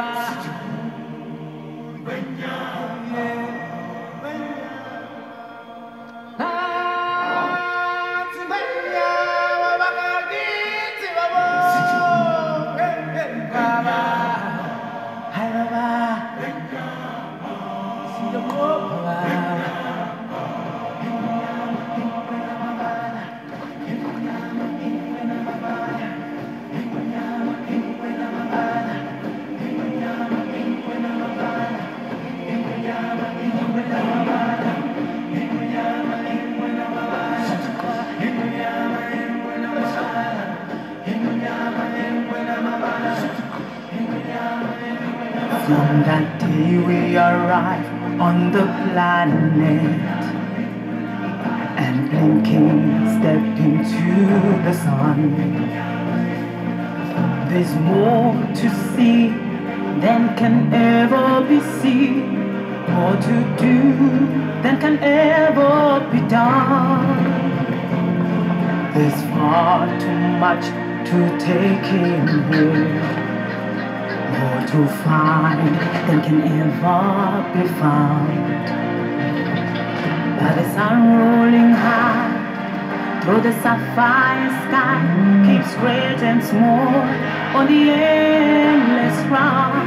From that day we arrived on the planet, and blinking stepped into the sun. There's more to see than can ever be seen, more to do than can ever be done. There's far too much to take in here, more to find than can ever be found. By the sun rolling high through the sapphire sky, keeps great and small on the endless round.